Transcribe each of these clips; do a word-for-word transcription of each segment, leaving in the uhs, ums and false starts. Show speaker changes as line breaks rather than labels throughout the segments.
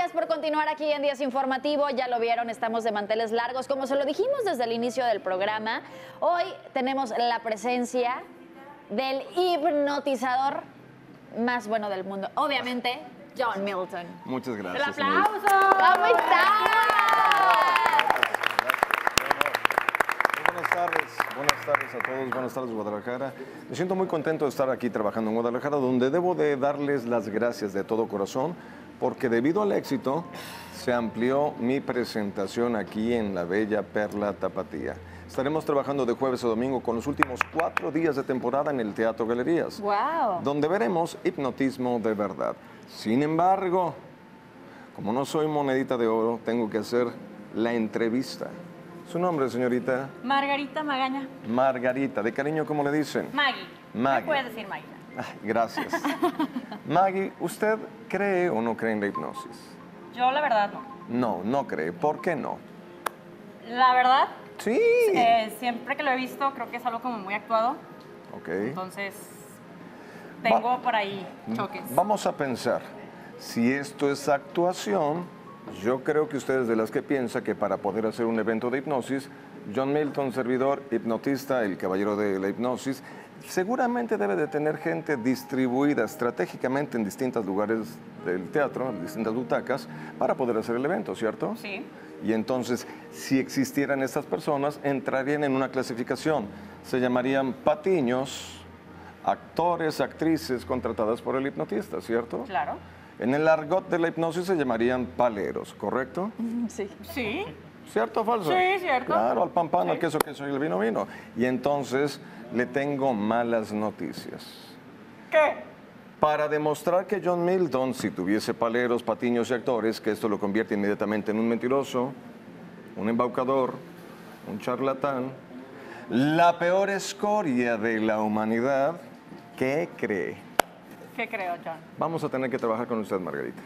Gracias por continuar aquí en Días Informativo. Ya lo vieron, estamos de manteles largos. Como se lo dijimos desde el inicio del programa, hoy tenemos la presencia del hipnotizador más bueno del mundo. Obviamente, John Milton.
Muchas gracias.
¡El aplauso! ¿Cómo estás?
Buenas tardes, buenas tardes a todos, buenas tardes Guadalajara. Me siento muy contento de estar aquí trabajando en Guadalajara, donde debo de darles las gracias de todo corazón, porque debido al éxito se amplió mi presentación aquí en la bella Perla Tapatía. Estaremos trabajando de jueves a domingo con los últimos cuatro días de temporada en el Teatro Galerías,
wow.
donde veremos hipnotismo de verdad. Sin embargo, como no soy monedita de oro, tengo que hacer la entrevista. ¿Su nombre, señorita?
Margarita Magaña.
Margarita. ¿De cariño cómo le dicen?
Maggie.
Maggie.
Me puedes decir Maggie.
Ay, gracias. Maggie, ¿usted cree o no cree en la hipnosis?
Yo la verdad no.
No, no cree. ¿Por qué no?
La verdad,
Sí.
eh, siempre que lo he visto creo que es algo como muy actuado.
Ok.
Entonces, tengo
Va-
por ahí choques.
Vamos a pensar. Si esto es actuación, yo creo que usted es de las que piensa que para poder hacer un evento de hipnosis, John Milton, servidor, hipnotista, el caballero de la hipnosis, seguramente debe de tener gente distribuida estratégicamente en distintos lugares del teatro, en distintas butacas, para poder hacer el evento, ¿cierto?
Sí.
Y entonces, si existieran estas personas, entrarían en una clasificación. Se llamarían patiños, actores, actrices contratadas por el hipnotista, ¿cierto?
Claro.
En el argot de la hipnosis se llamarían paleros, ¿correcto?
Sí.
Sí.
¿Cierto o falso?
Sí, cierto.
Claro, al pan pan,
Sí.
al queso queso y el vino vino. Y entonces le tengo malas noticias.
¿Qué?
Para demostrar que John Milton, si tuviese paleros, patiños y actores, que esto lo convierte inmediatamente en un mentiroso, un embaucador, un charlatán, la peor escoria de la humanidad, ¿qué cree?
¿Qué creo, John?
Vamos a tener que trabajar con usted, Margarita.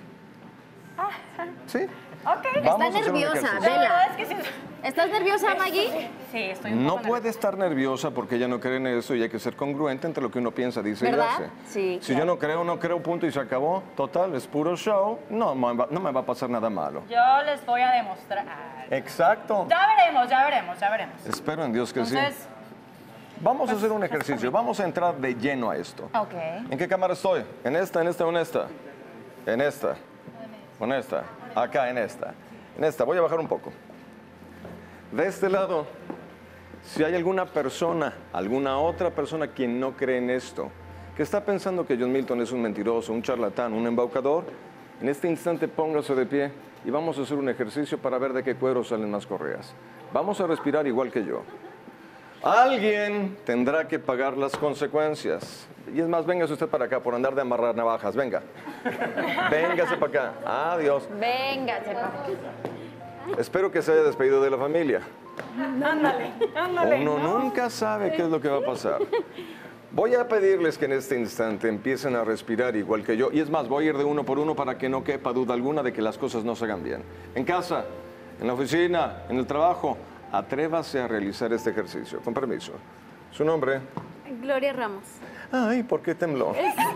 ¿Sí?
Ok.
Vamos a
Está
hacer un
nerviosa,
ejercicio.
La verdad
vela.
es que sí.
¿Estás nerviosa, Maggie?
Sí, estoy un
No
poco
puede
nerviosa.
estar nerviosa porque ella no cree en eso y hay que ser congruente entre lo que uno piensa, dice
¿Verdad?
y hace.
Sí,
Si
claro.
yo no creo, no creo, punto y se acabó. Total, es puro show. No, me va- no me va a pasar nada malo.
Yo les voy a demostrar.
Exacto.
Ya veremos, ya veremos, ya veremos.
Espero en Dios que
Entonces,
sí. Vamos a hacer un ejercicio. Vamos a entrar de lleno a esto.
Ok.
¿En qué cámara estoy? ¿En esta, en esta o en esta? En esta. ¿Con esta? Acá, en esta. En esta. Voy a bajar un poco. De este lado, si hay alguna persona, alguna otra persona quien no cree en esto, que está pensando que John Milton es un mentiroso, un charlatán, un embaucador, en este instante póngase de pie y vamos a hacer un ejercicio para ver de qué cuero salen más correas. Vamos a respirar igual que yo. Alguien tendrá que pagar las consecuencias. Y es más, véngase usted para acá por andar de amarrar navajas. Venga. Véngase para acá. Adiós.
Véngase, papá.
Espero que se haya despedido de la familia.
ándale, ándale.
Uno nunca sabe qué es lo que va a pasar. Voy a pedirles que en este instante empiecen a respirar igual que yo. Y es más, voy a ir de uno por uno para que no quepa duda alguna de que las cosas no se hagan bien. En casa, en la oficina, en el trabajo, atrévase a realizar este ejercicio. Con permiso. ¿Su nombre?
Gloria Ramos.
Ay, ¿por qué tembló?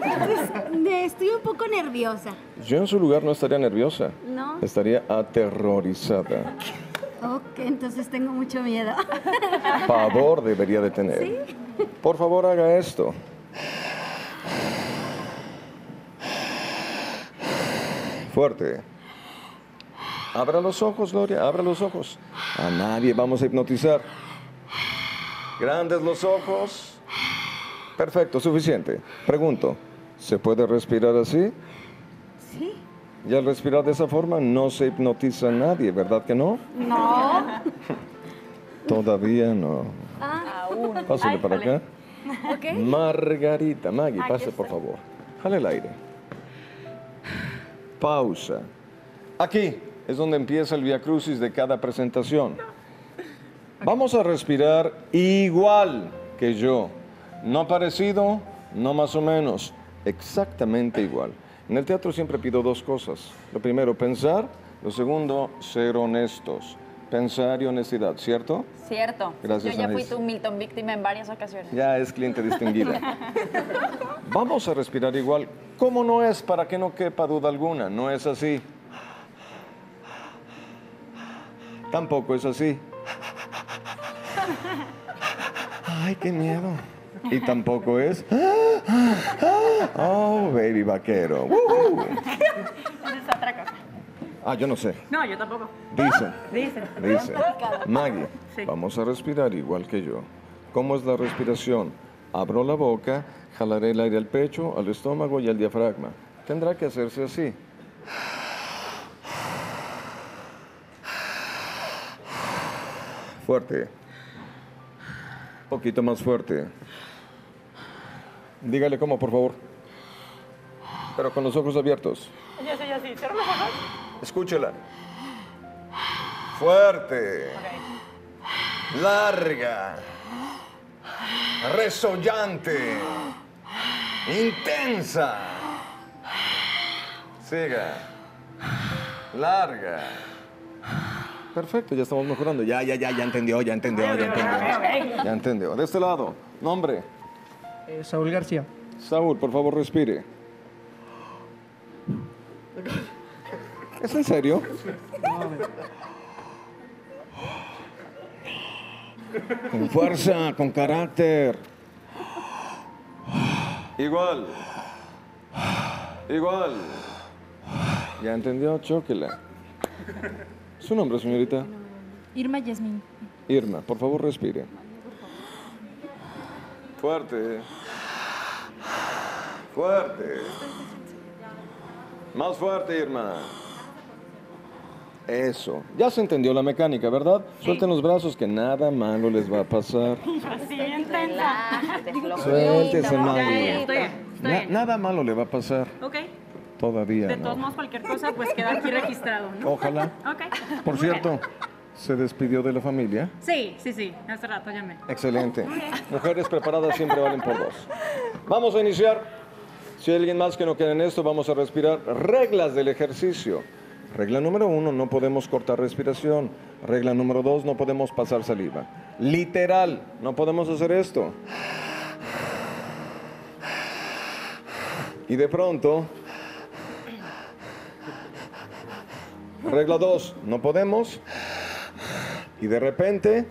Estoy un poco nerviosa.
Yo en su lugar no estaría nerviosa.
¿No?
Estaría aterrorizada.
Ok, entonces tengo mucho miedo.
Pavor debería de tener. Por favor, haga esto. Fuerte. Abra los ojos, Gloria, abra los ojos. A nadie vamos a hipnotizar. Grandes los ojos. Perfecto, suficiente. Pregunto, ¿se puede respirar así?
¿Sí?
Y al respirar de esa forma no se hipnotiza a nadie, ¿verdad que no?
No.
Todavía no.
Ah,
Pásale
Ay,
para
jale.
acá.
ok.
Margarita, Maggie,
Aquí
pase por
estoy.
favor. Jale el aire. Pausa. Aquí es donde empieza el Vía Crucis de cada presentación. Vamos a respirar igual que yo. No parecido, no más o menos. Exactamente igual. En el teatro siempre pido dos cosas. Lo primero, pensar. Lo segundo, ser honestos. Pensar y honestidad, ¿cierto?
Cierto.
Gracias,
Yo ya fui
Anaís.
tu Milton víctima en varias ocasiones.
Ya es cliente distinguida. Vamos a respirar igual. ¿Cómo no es? Para que no quepa duda alguna. No es así. Tampoco es así. Ay, qué miedo. Y tampoco es. Oh, baby vaquero. ¡Woohoo!
Esa es otra cosa.
Ah, yo no sé.
No, yo tampoco.
Dice.
Dice.
Dice. Maggie,
Sí.
vamos a respirar igual que yo. ¿Cómo es la respiración? Abro la boca, jalaré el aire al pecho, al estómago y al diafragma. Tendrá que hacerse así. Fuerte. Poquito más fuerte. Dígale cómo, por favor. Pero con los ojos abiertos.
Yo soy así. ¿Cierro los ojos?
Escúchela. Fuerte.
Ok.
Larga. Resollante. Intensa. Siga. Larga. Perfecto, ya estamos mejorando. Ya, ya, ya, ya entendió, ya entendió, ya entendió. Ya entendió. De este lado, nombre.
Eh, Saúl García.
Saúl, por favor, respire. ¿Es en serio? Con fuerza, con carácter. Igual. Igual. ¿Ya entendió? Chóquela. ¿Su nombre, señorita?
Irma Yasmín.
Irma, por favor, respire. Fuerte. Fuerte. Más fuerte, Irma. Eso. Ya se entendió la mecánica, ¿verdad? Suelten los brazos que nada malo les va a pasar.
Así bien tensa.
Relájate, flojita,
Suéltese,
flojita.
Maggie.
Estoy bien, estoy
Na-
bien.
nada malo le va a pasar.
Ok.
Todavía
De todos
no.
modos, cualquier cosa, pues queda aquí registrado, ¿no?
Ojalá.
Ok.
Por
Muy
cierto,
bien.
¿se despidió de la familia?
Sí, sí, sí. Hace rato llamé.
Excelente. Mujeres preparadas siempre valen por dos. Vamos a iniciar. Si hay alguien más que no quede en esto, vamos a respirar. Reglas del ejercicio. Regla número uno, no podemos cortar respiración. Regla número dos, no podemos pasar saliva. Literal, no podemos hacer esto. Y de pronto... Regla dos, no podemos. Y de repente...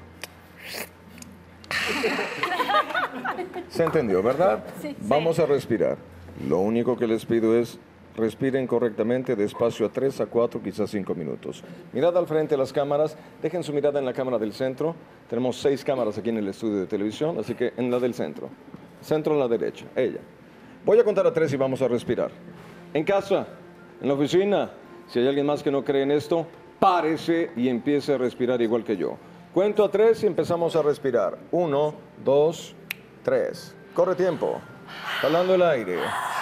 Se entendió, ¿verdad? Sí. Vamos a respirar. Lo único que les pido es respiren correctamente, despacio a tres, a cuatro, quizás cinco minutos. Mirad al frente de las cámaras, dejen su mirada en la cámara del centro. Tenemos seis cámaras aquí en el estudio de televisión, así que en la del centro. Centro a la derecha, ella. Voy a contar a tres y vamos a respirar. En casa, en la oficina, si hay alguien más que no cree en esto, párese y empiece a respirar igual que yo. Cuento a tres y empezamos a respirar. Uno, dos, tres. Corre tiempo. Jalando el aire.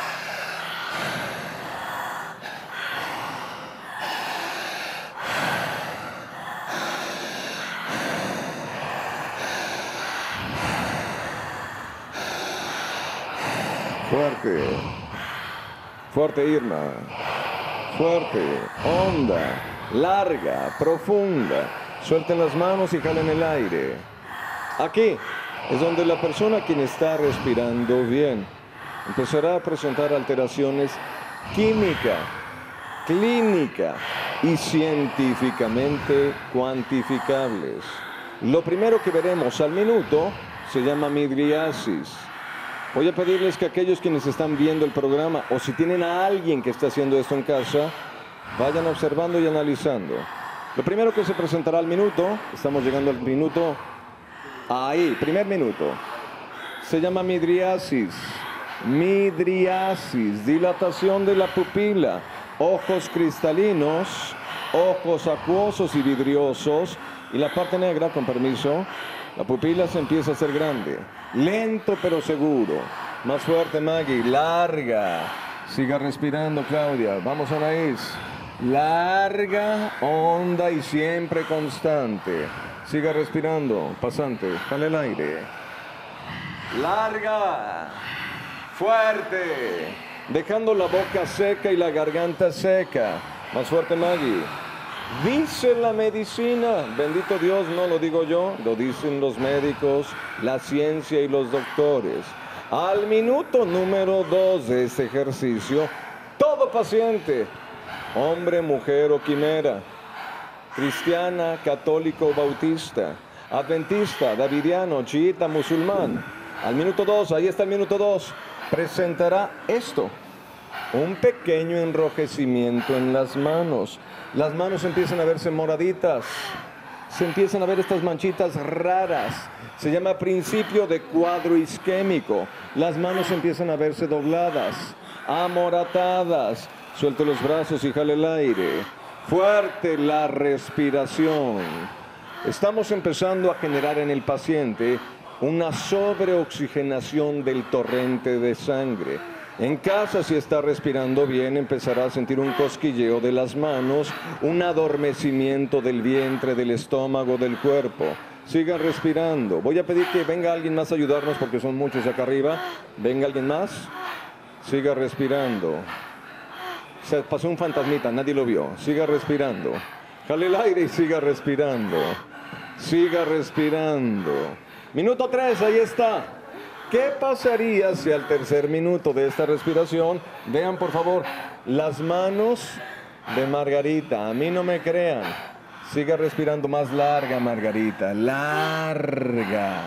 Fuerte. Fuerte, Irma. Fuerte. Honda. Larga. Profunda. Suelten las manos y jalen el aire. Aquí es donde la persona quien está respirando bien empezará a presentar alteraciones química, clínica y científicamente cuantificables. Lo primero que veremos al minuto se llama midriasis. Voy a pedirles que aquellos quienes están viendo el programa o si tienen a alguien que está haciendo esto en casa, vayan observando y analizando. Lo primero que se presentará al minuto, estamos llegando al minuto, ahí, primer minuto, se llama midriasis. Midriasis, dilatación de la pupila, ojos cristalinos, ojos acuosos y vidriosos, y la parte negra, con permiso, la pupila se empieza a hacer grande, lento pero seguro. Más fuerte, Maggie, larga. Siga respirando, Claudia. Vamos, Anaís. Larga, honda y siempre constante. Siga respirando, pasante, jale el aire. Larga, fuerte, dejando la boca seca y la garganta seca. Más fuerte, Maggie. Dice la medicina, bendito Dios, no lo digo yo, lo dicen los médicos, la ciencia y los doctores. Al minuto número dos de este ejercicio, todo paciente, hombre, mujer o quimera, cristiana, católico, bautista, adventista, davidiano, chiita, musulmán. Al minuto dos, ahí está el minuto dos, presentará esto. Un pequeño enrojecimiento en las manos. Las manos empiezan a verse moraditas. Se empiezan a ver estas manchitas raras. Se llama principio de cuadro isquémico. Las manos empiezan a verse dobladas, amoratadas. Suelte los brazos y jale el aire. Fuerte la respiración. Estamos empezando a generar en el paciente una sobreoxigenación del torrente de sangre. En casa, si está respirando bien, empezará a sentir un cosquilleo de las manos, un adormecimiento del vientre, del estómago, del cuerpo. Siga respirando. Voy a pedir que venga alguien más a ayudarnos porque son muchos acá arriba. Venga alguien más. Siga respirando. Se pasó un fantasmita, nadie lo vio. Siga respirando. Jale el aire y siga respirando. Siga respirando. Minuto tres, ahí está. ¿Qué pasaría si al tercer minuto de esta respiración, vean por favor, las manos de Margarita? A mí no me crean. Siga respirando más larga, Margarita. Larga.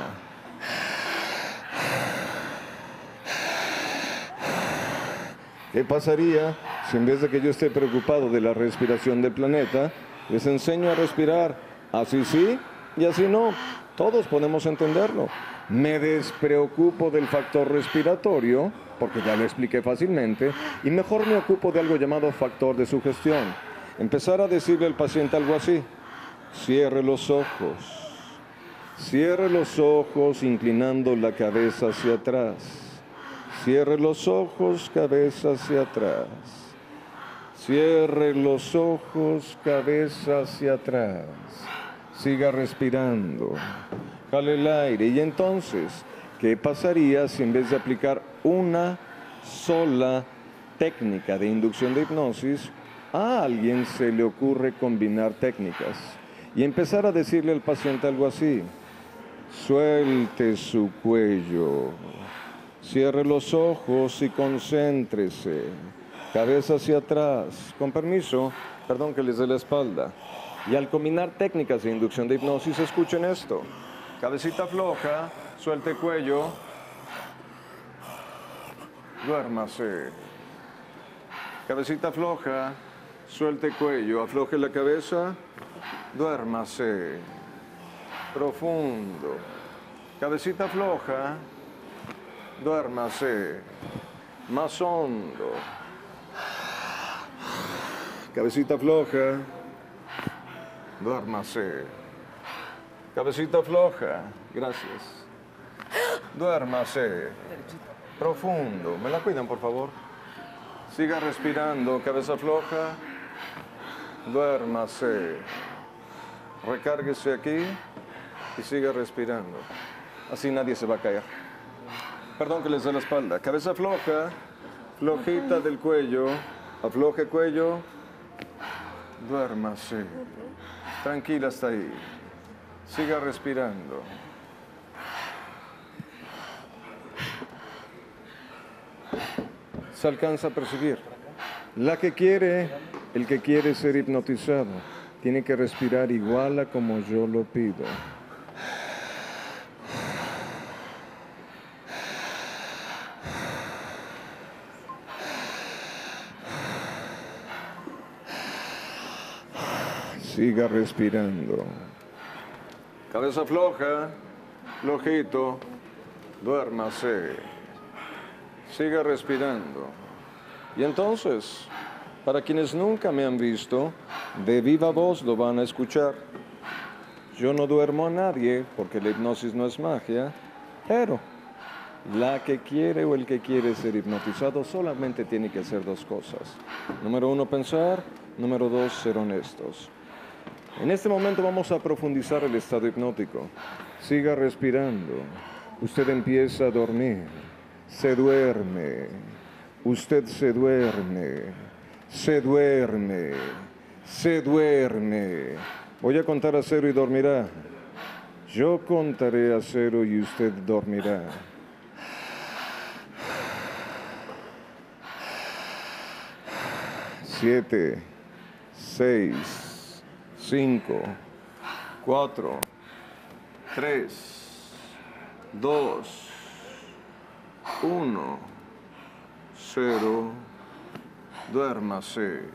¿Qué pasaría si en vez de que yo esté preocupado de la respiración del planeta, les enseño a respirar así sí y así no? Todos podemos entenderlo. Me despreocupo del factor respiratorio, porque ya lo expliqué fácilmente, y mejor me ocupo de algo llamado factor de sugestión. Empezar a decirle al paciente algo así: cierre los ojos, cierre los ojos inclinando la cabeza hacia atrás, cierre los ojos, cabeza hacia atrás, cierre los ojos, cabeza hacia atrás, siga respirando. Jale el aire. Y entonces, ¿qué pasaría si en vez de aplicar una sola técnica de inducción de hipnosis, a alguien se le ocurre combinar técnicas y empezar a decirle al paciente algo así: suelte su cuello, cierre los ojos y concéntrese, cabeza hacia atrás, con permiso, perdón que les dé la espalda. Y al combinar técnicas de inducción de hipnosis, escuchen esto: cabecita floja, suelte cuello, duérmase. Cabecita floja, suelte cuello, afloje la cabeza, duérmase. Profundo. Cabecita floja, duérmase. Más hondo. Cabecita floja, duérmase. Cabecita floja, gracias. Duérmase. Profundo. ¿Me la cuidan, por favor? Siga respirando. Cabeza floja. Duérmase. Recárguese aquí y siga respirando. Así nadie se va a caer. Perdón que les dé la espalda. Cabeza floja. Flojita del cuello. Afloje cuello. Duérmase. Tranquila hasta ahí. Siga respirando. Se alcanza a percibir. La que quiere, el que quiere ser hipnotizado, tiene que respirar igual a como yo lo pido. Siga respirando. Cabeza floja, flojito, duérmase. Siga respirando. Y entonces, para quienes nunca me han visto, de viva voz lo van a escuchar. Yo no duermo a nadie porque la hipnosis no es magia, pero la que quiere o el que quiere ser hipnotizado solamente tiene que hacer dos cosas. Número uno, pensar. Número dos, ser honestos. En este momento vamos a profundizar el estado hipnótico. Siga respirando. Usted empieza a dormir. Se duerme. Usted se duerme. Se duerme. Se duerme. Voy a contar a cero y dormirá. Yo contaré a cero y usted dormirá. Siete. Seis. cinco, cuatro, tres, dos, uno, cero. Duérmase.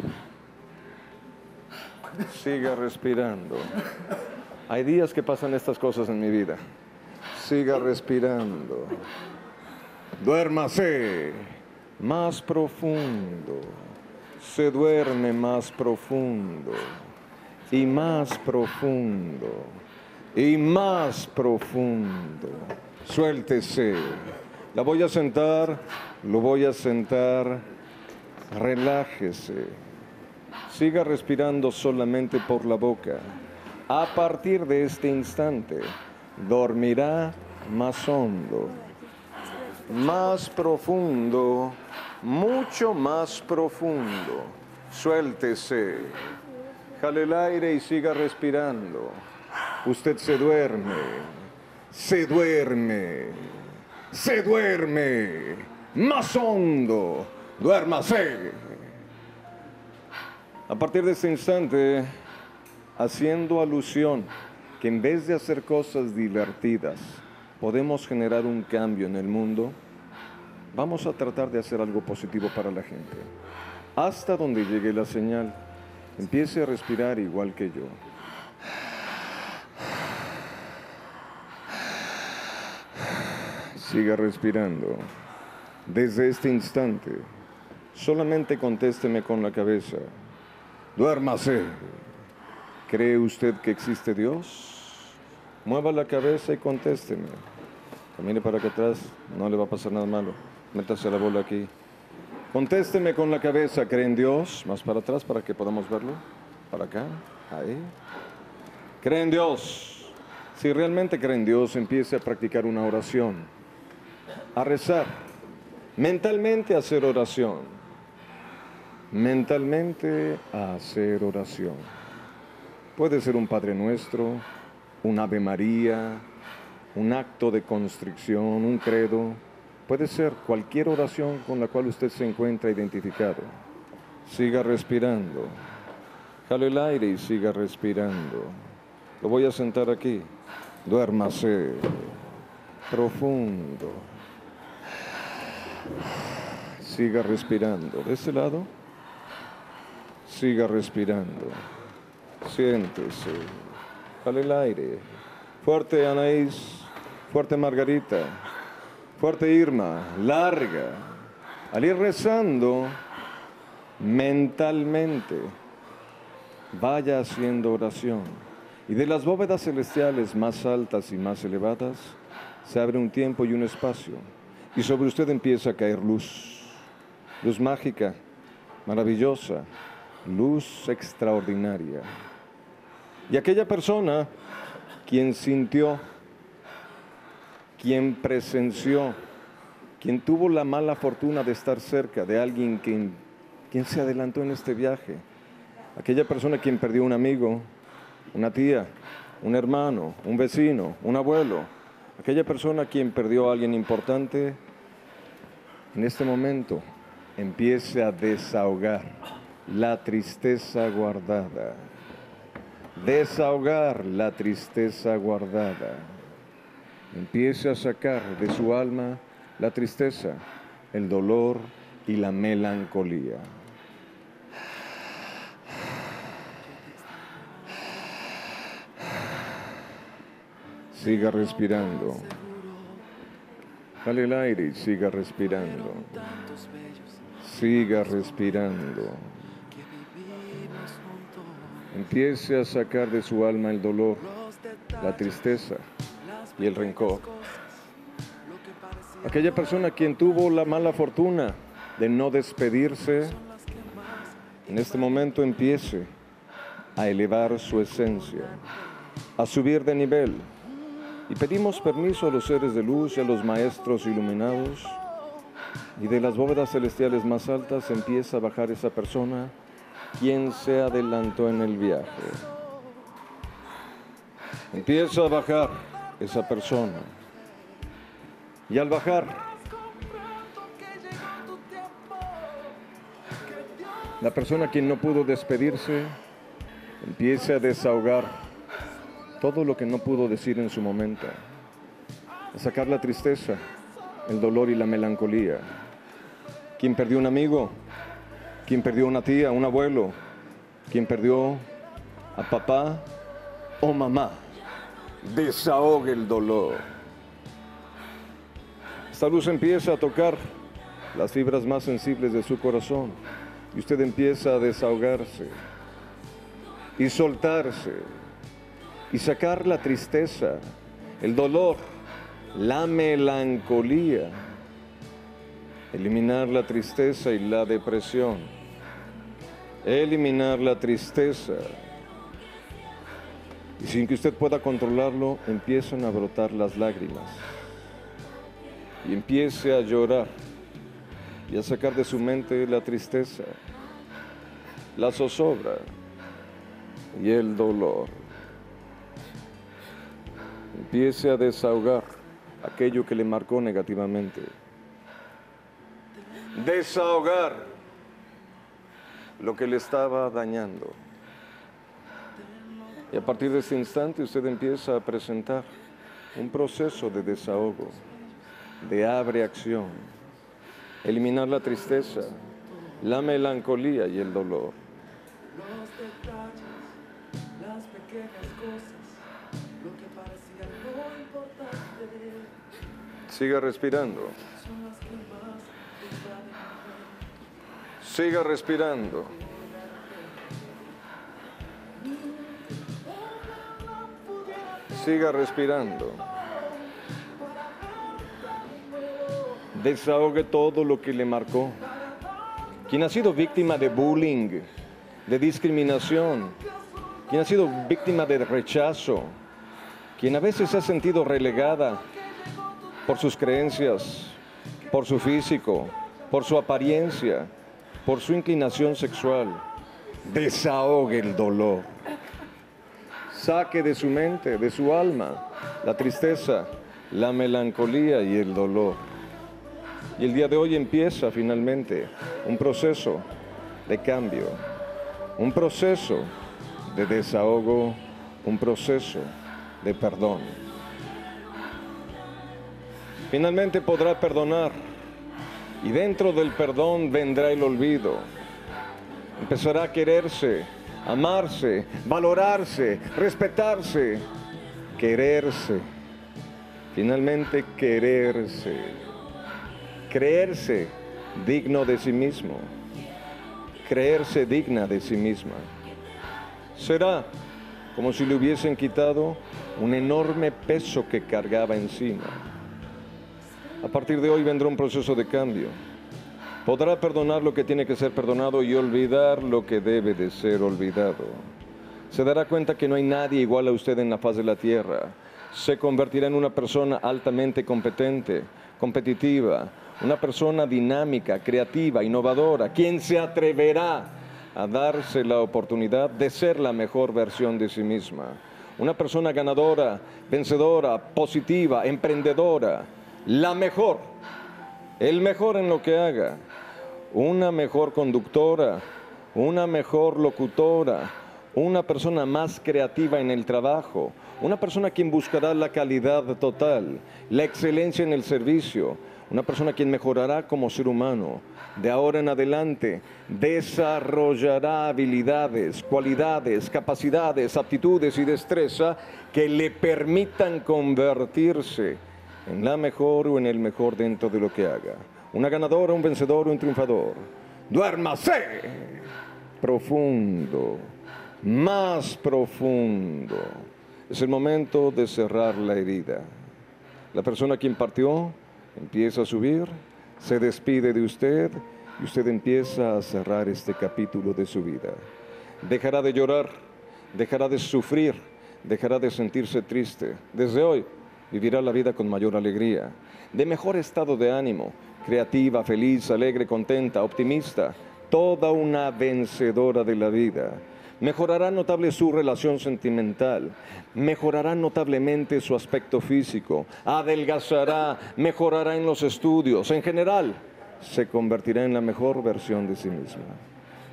Siga respirando. Hay días que pasan estas cosas en mi vida. Siga respirando. Duérmase más profundo. Se duerme más profundo. Y más profundo. Y más profundo. Suéltese. La voy a sentar. Lo voy a sentar. Relájese. Siga respirando solamente por la boca. A partir de este instante, dormirá más hondo, más profundo, mucho más profundo. Suéltese. Jale el aire y siga respirando. Usted se duerme, se duerme, se duerme. Más hondo. Duérmase. A partir de este instante, haciendo alusión que en vez de hacer cosas divertidas, podemos generar un cambio en el mundo, vamos a tratar de hacer algo positivo para la gente. Hasta donde llegue la señal, empiece a respirar igual que yo. Siga respirando. Desde este instante, solamente contésteme con la cabeza. Duérmase. ¿Cree usted que existe Dios? Mueva la cabeza y contésteme. Camine para acá atrás, no le va a pasar nada malo. Métase la bola aquí. Contésteme con la cabeza. ¿Cree en Dios? Más para atrás para que podamos verlo. Para acá, ahí. ¿Cree en Dios? Si realmente cree en Dios, empiece a practicar una oración. A rezar. Mentalmente a hacer oración. Mentalmente a hacer oración. Puede ser un Padre Nuestro, un Ave María, un acto de constricción, un credo. Puede ser cualquier oración con la cual usted se encuentra identificado. Siga respirando. Jale el aire y siga respirando. Lo voy a sentar aquí. Duérmase. Profundo. Siga respirando. ¿De este lado? Siga respirando. Siéntese. Jale el aire. Fuerte, Anaís. Fuerte, Margarita. Fuerte, Irma. Larga. Al ir rezando, mentalmente, vaya haciendo oración. Y de las bóvedas celestiales más altas y más elevadas, se abre un tiempo y un espacio. Y sobre usted empieza a caer luz. Luz mágica, maravillosa, luz extraordinaria. Y aquella persona, quien sintió, quien presenció, quien tuvo la mala fortuna de estar cerca de alguien quien, quien se adelantó en este viaje, aquella persona quien perdió un amigo, una tía, un hermano, un vecino, un abuelo, aquella persona quien perdió a alguien importante, en este momento empiece a desahogar la tristeza guardada. Desahogar la tristeza guardada. Empiece a sacar de su alma la tristeza, el dolor y la melancolía. Siga respirando. Jale el aire y siga respirando. Siga respirando. Empiece a sacar de su alma el dolor, la tristeza y el rencor. Aquella persona quien tuvo la mala fortuna de no despedirse, en este momento empiece a elevar su esencia, a subir de nivel. Y pedimos permiso a los seres de luz y a los maestros iluminados. Y de las bóvedas celestiales más altas empieza a bajar esa persona quien se adelantó en el viaje. Empieza a bajar esa persona. Y al bajar, la persona quien no pudo despedirse, Empiece a desahogar todo lo que no pudo decir en su momento. A sacar la tristeza, el dolor y la melancolía. ¿Quién perdió un amigo? ¿Quién perdió una tía, un abuelo? ¿Quién perdió a papá o mamá? Desahogue el dolor. Esta luz empieza a tocar las fibras más sensibles de su corazón y usted empieza a desahogarse y soltarse y sacar la tristeza, el dolor, la melancolía, eliminar la tristeza y la depresión, eliminar la tristeza. Y sin que usted pueda controlarlo, empiezan a brotar las lágrimas. Y empiece a llorar y a sacar de su mente la tristeza, la zozobra y el dolor. Empiece a desahogar aquello que le marcó negativamente. Desahogar lo que le estaba dañando. Y a partir de este instante usted empieza a presentar un proceso de desahogo, de abre acción, eliminar la tristeza, la melancolía y el dolor. Siga respirando. Siga respirando. Siga respirando. Desahogue todo lo que le marcó. Quien ha sido víctima de bullying, de discriminación, quien ha sido víctima de rechazo, quien a veces se ha sentido relegada por sus creencias, por su físico, por su apariencia, por su inclinación sexual. Desahogue el dolor. Saque de su mente, de su alma, la tristeza, la melancolía y el dolor. Y el día de hoy empieza finalmente un proceso de cambio, un proceso de desahogo, un proceso de perdón. Finalmente podrá perdonar y dentro del perdón vendrá el olvido. Empezará a quererse, amarse, valorarse, respetarse, quererse. Finalmente quererse, creerse digno de sí mismo, creerse digna de sí misma. Será como si le hubiesen quitado un enorme peso que cargaba encima. A partir de hoy vendrá un proceso de cambio. Podrá perdonar lo que tiene que ser perdonado y olvidar lo que debe de ser olvidado. Se dará cuenta que no hay nadie igual a usted en la faz de la tierra. Se convertirá en una persona altamente competente, competitiva, una persona dinámica, creativa, innovadora, quien se atreverá a darse la oportunidad de ser la mejor versión de sí misma. Una persona ganadora, vencedora, positiva, emprendedora, la mejor, el mejor en lo que haga, una mejor conductora, una mejor locutora, una persona más creativa en el trabajo, una persona quien buscará la calidad total, la excelencia en el servicio, una persona quien mejorará como ser humano. De ahora en adelante desarrollará habilidades, cualidades, capacidades, aptitudes y destreza que le permitan convertirse en la mejor o en el mejor dentro de lo que haga. Una ganadora, un vencedor, un triunfador. ¡Duérmase! Profundo, más profundo. Es el momento de cerrar la herida. La persona quien partió empieza a subir, se despide de usted y usted empieza a cerrar este capítulo de su vida. Dejará de llorar, dejará de sufrir, dejará de sentirse triste. Desde hoy vivirá la vida con mayor alegría, de mejor estado de ánimo, creativa, feliz, alegre, contenta, optimista, toda una vencedora de la vida. Mejorará notable su relación sentimental, mejorará notablemente su aspecto físico, adelgazará, mejorará en los estudios, en general, se convertirá en la mejor versión de sí misma.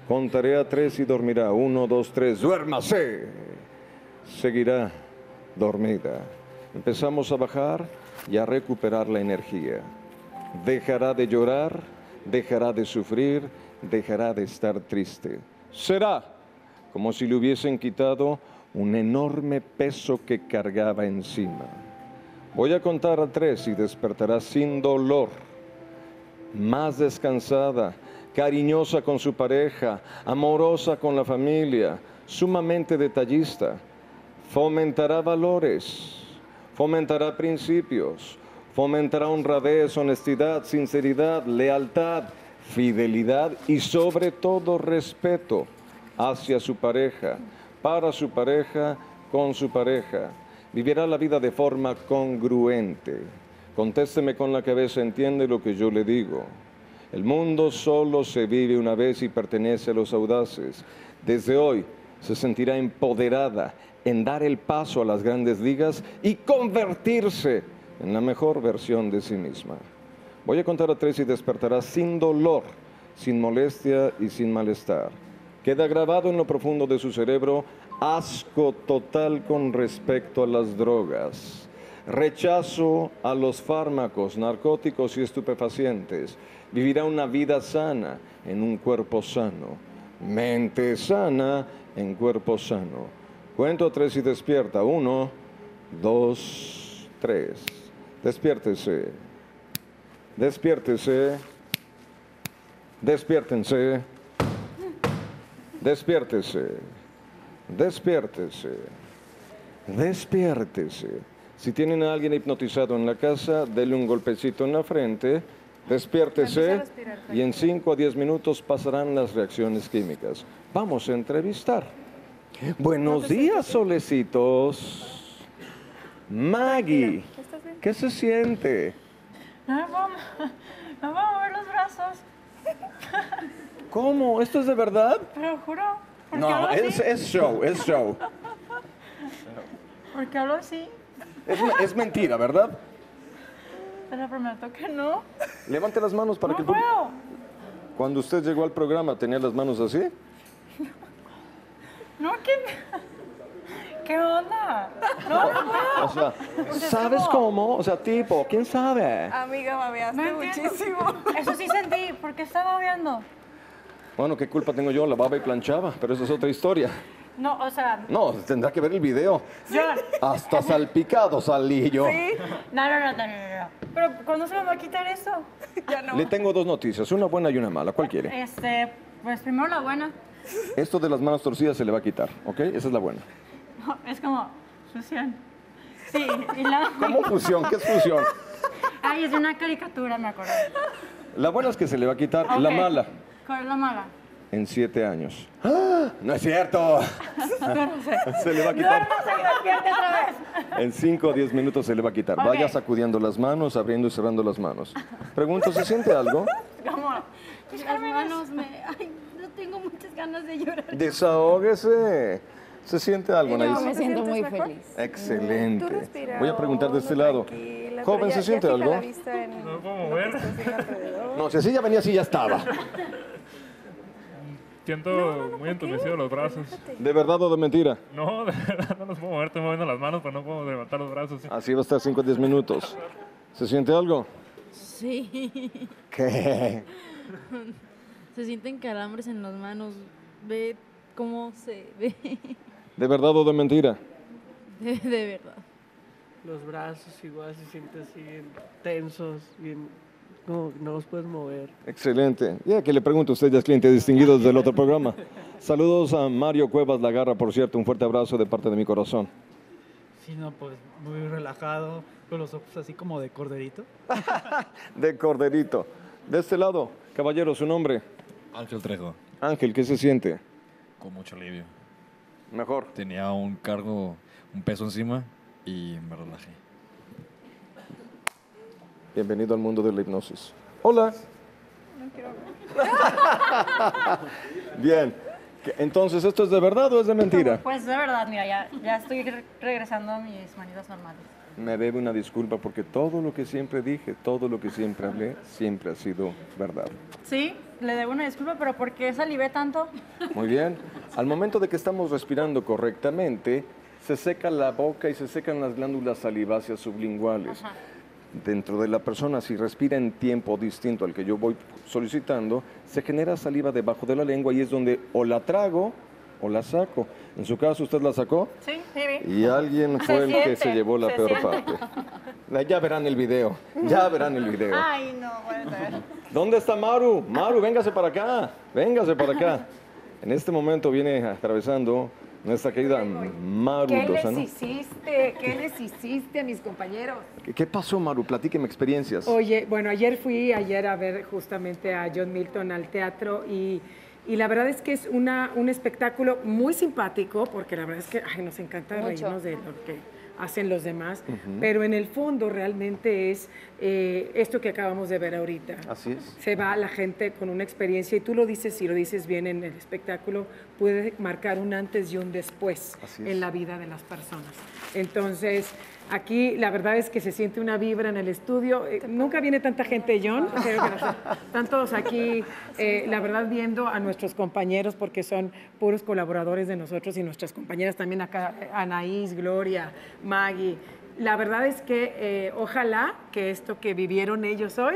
Contaré a tres y dormirá. Uno, dos, tres. ¡Duérmase! Seguirá dormida. Empezamos a bajar y a recuperar la energía. Dejará de llorar, dejará de sufrir, dejará de estar triste. Será como si le hubiesen quitado un enorme peso que cargaba encima. Voy a contar a tres y despertará sin dolor, más descansada, cariñosa con su pareja, amorosa con la familia, sumamente detallista. Fomentará valores, fomentará principios, fomentará honradez, honestidad, sinceridad, lealtad, fidelidad y sobre todo respeto hacia su pareja, para su pareja, con su pareja. Vivirá la vida de forma congruente. Contésteme con la cabeza, entiende lo que yo le digo. El mundo solo se vive una vez y pertenece a los audaces. Desde hoy se sentirá empoderada en dar el paso a las grandes ligas y convertirse en la mejor versión de sí misma. Voy a contar a tres y despertará sin dolor, sin molestia y sin malestar. Queda grabado en lo profundo de su cerebro asco total con respecto a las drogas, rechazo a los fármacos, narcóticos y estupefacientes. Vivirá una vida sana en un cuerpo sano, mente sana en cuerpo sano. Cuento a tres y despierta. Uno, dos, tres. Despiértese. Despiértese. Despiértense. Despiértese. Despiértese. Despiértese. Si tienen a alguien hipnotizado en la casa, denle un golpecito en la frente. Despiértese y en cinco a diez minutos pasarán las reacciones químicas. Vamos a entrevistar. Buenos días, solecitos. Maggie, ¿qué se siente?
No me puedo, no me puedo mover los brazos.
¿Cómo? ¿Esto es de verdad?
Te lo juro. ¿Por qué
No,
hablo así?
es, es show, es show.
¿Por qué hablo así?
Es, es mentira, ¿verdad?
Te lo prometo que no.
Levante las manos para
No
que...
puedo.
Cuando usted llegó al programa, ¿tenía las manos así?
No, ¿qué? ¿Qué onda? No, no puedo.
O sea, ¿sabes cómo? O sea, tipo, ¿quién sabe?
Amiga, babeaste
No entiendo.
muchísimo.
Eso sí sentí. ¿Por qué estaba babeando?
Bueno, ¿qué culpa tengo yo? Lavaba y planchaba, pero esa es otra historia.
No, o sea,
No, tendrá que ver el video.
yo...
Hasta salpicado salí yo.
No, no, no, no, no, no. Pero, ¿cuándo se me va a quitar eso?
Ya no.
Le tengo dos noticias, una buena y una mala. ¿Cuál quiere?
Este, pues primero la buena.
Esto de las manos torcidas se le va a quitar, ¿ok? Esa es la buena.
No, es como fusión. Sí, y la...
¿Cómo fusión? ¿Qué es fusión?
Ay, es de una caricatura, me acuerdo.
La buena es que se le va a quitar. La
Ok.
mala,
¿Cuál es la mala?
en siete años. ¡Ah! No es cierto. Se le va a quitar.
¡No se despierte otra vez!
En cinco o diez minutos se le va a quitar.
Ok.
Vaya sacudiendo las manos, abriendo y cerrando las manos. Pregunto, ¿se siente algo?
¿Cómo?
Las manos me... Ay, no tengo muchas ganas de llorar.
Desahógese. ¿Se siente algo,
Yo
Anaís?
me siento muy
sientes mejor?
feliz.
Excelente.
Tú respira,
Voy a preguntar de este
uno,
lado.
tranquila,
Joven,
pero ya-
¿se
ya
siente
fija
algo?
la vista en
No puedo
lo que
mover.
está haciendo alrededor.
No, si así ya venía, así ya estaba.
Siento muy entumecido los brazos.
¿De verdad o de mentira?
No, de verdad no los puedo mover, estoy moviendo las manos, pero no puedo levantar los brazos.
Así va a estar cinco o diez minutos. ¿Se siente algo?
Sí,
¿Qué?
se sienten calambres en las manos. Ve cómo se ve.
¿De verdad o de mentira?
De, de verdad.
Los brazos igual se sienten así bien tensos, bien, como que no los puedes mover.
Excelente. Ya que le pregunto a usted, ya es cliente distinguido del otro programa. Saludos a Mario Cuevas Lagarra, por cierto. Un fuerte abrazo de parte de mi corazón.
Sí, no, pues muy relajado, con los ojos así como de corderito.
De corderito. De este lado, caballero, su nombre.
Ángel Trejo,
Ángel, ¿qué se siente?
con mucho alivio.
Mejor.
Tenía un cargo, un peso encima y me relajé.
Bienvenido al mundo de la hipnosis. Hola. Bien. ¿Qué- Entonces, ¿esto es de verdad o es de mentira?
Pues de verdad, mira, ya, ya estoy re- regresando a mis manitas normales.
Me debe una disculpa porque todo lo que siempre dije, todo lo que siempre hablé, siempre ha sido verdad.
¿Sí? le debo una disculpa, pero ¿por qué salivé tanto?
Muy bien. Al momento de que estamos respirando correctamente, se seca la boca y se secan las glándulas saliváceas sublinguales.
Ajá.
Dentro de la persona, si respira en tiempo distinto al que yo voy solicitando, se genera saliva debajo de la lengua y es donde o la trago o la saco. En su caso, ¿usted la sacó?
Sí, sí, vi.
Y alguien
Se
fue el que
siente,
se llevó la
se
peor
siente.
parte. Ya verán el video, ya verán el video.
Ay, no, puede ser.
¿Dónde está Maru? Maru, véngase para acá, véngase para acá. En este momento viene atravesando nuestra querida Maru
¿Qué les
Lozano.
hiciste? ¿Qué les hiciste a mis compañeros?
¿Qué, qué pasó, Maru? Platíqueme experiencias.
Oye, bueno, ayer fui ayer a ver justamente a John Milton al teatro y, y la verdad es que es una, un espectáculo muy simpático porque la verdad es que ay, nos encanta
Mucho.
reírnos de lo que hacen los demás,
Ujú.
pero en el fondo realmente es eh, esto que acabamos de ver ahorita.
Así es.
Se va la gente con una experiencia y tú lo dices, si lo dices bien en el espectáculo, puede marcar un antes y un después
Así es.
en la vida de las personas. Entonces, aquí la verdad es que se siente una vibra en el estudio. Eh, nunca viene tanta gente, John. Creo que no sé. Están todos aquí, eh, la verdad, viendo a nuestros compañeros porque son puros colaboradores de nosotros y nuestras compañeras también acá, Anaís, Gloria, Maggie. La verdad es que eh, ojalá que esto que vivieron ellos hoy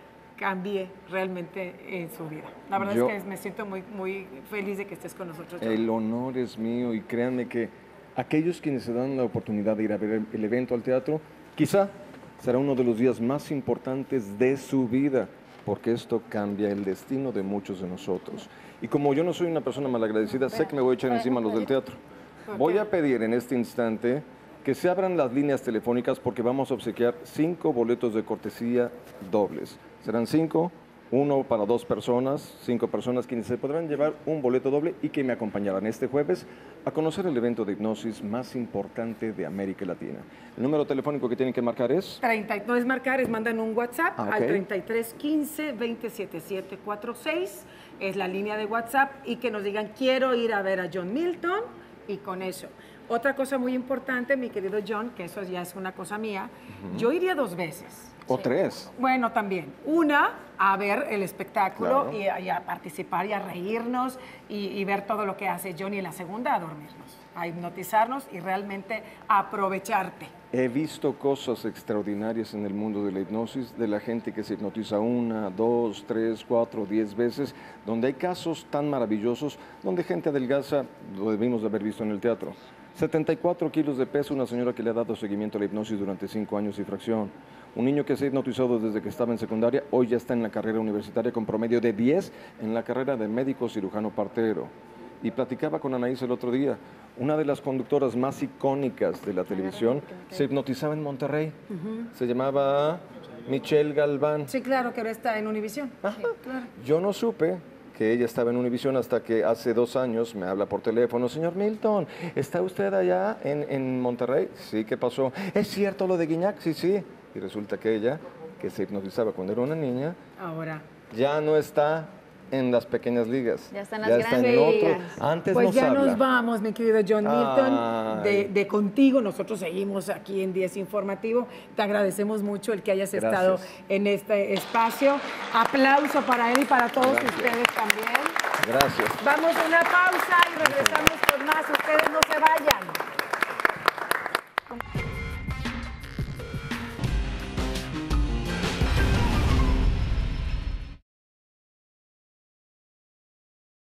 cambie realmente en su vida. La verdad
Yo-
es que me siento muy, muy feliz de que estés con nosotros, John.
El honor es mío y créanme que aquellos quienes se dan la oportunidad de ir a ver el, el evento al teatro, quizá será uno de los días más importantes de su vida, porque esto cambia el destino de muchos de nosotros. Y como yo no soy una persona malagradecida, sé que me voy a echar encima a los del teatro. Voy a pedir en este instante que se abran las líneas telefónicas porque vamos a obsequiar cinco boletos de cortesía dobles. Serán cinco, uno para dos personas, cinco personas quienes se podrán llevar un boleto doble y que me acompañarán este jueves a conocer el evento de hipnosis más importante de América Latina. El número telefónico que tienen que marcar es...
treinta, no es marcar, es mandan un WhatsApp
Ah, ok.
al treinta y tres quince veinte setenta y siete cuarenta y seis, es la línea de WhatsApp, y que nos digan quiero ir a ver a John Milton, y con eso. Otra cosa muy importante, mi querido John, que eso ya es una cosa mía, yo iría dos veces.
O tres.
Bueno, también. Una, a ver el espectáculo
Claro.
y, a, y a participar y a reírnos y, y ver todo lo que hace John. Y la segunda, a dormirnos, a hipnotizarnos y realmente aprovecharte.
He visto cosas extraordinarias en el mundo de la hipnosis, de la gente que se hipnotiza una, dos, tres, cuatro, diez veces, donde hay casos tan maravillosos, donde gente adelgaza, lo debimos de haber visto en el teatro. setenta y cuatro kilos de peso, una señora que le ha dado seguimiento a la hipnosis durante cinco años y fracción. Un niño que se ha hipnotizado desde que estaba en secundaria, hoy ya está en la carrera universitaria con promedio de diez en la carrera de médico cirujano partero. Y platicaba con Anaís el otro día, una de las conductoras más icónicas de la televisión se hipnotizaba en Monterrey. Se llamaba Michelle Galván.
Sí, claro, que ahora está en Univisión.
Ajá.
Sí, claro.
Yo no supe que ella estaba en Univisión hasta que hace dos años me habla por teléfono. Señor Milton, ¿está usted allá en, en Monterrey? Sí, ¿qué pasó? ¿Es cierto lo de Guiñac? Sí, sí. Y resulta que ella, que se hipnotizaba cuando era una niña,
Ahora.
ya no está en las pequeñas ligas.
Ya está en las
ya está en
grandes
otro.
ligas.
Antes
Pues
nos
ya
habla.
nos vamos, mi querido John Milton,
Ay.
de, de contigo. Nosotros seguimos aquí en diez Informativo. Te agradecemos mucho el que hayas
Gracias.
estado en este espacio. Aplauso para él y para todos
Gracias.
ustedes también.
Gracias.
Vamos a una pausa y regresamos con más. Ustedes no se vayan.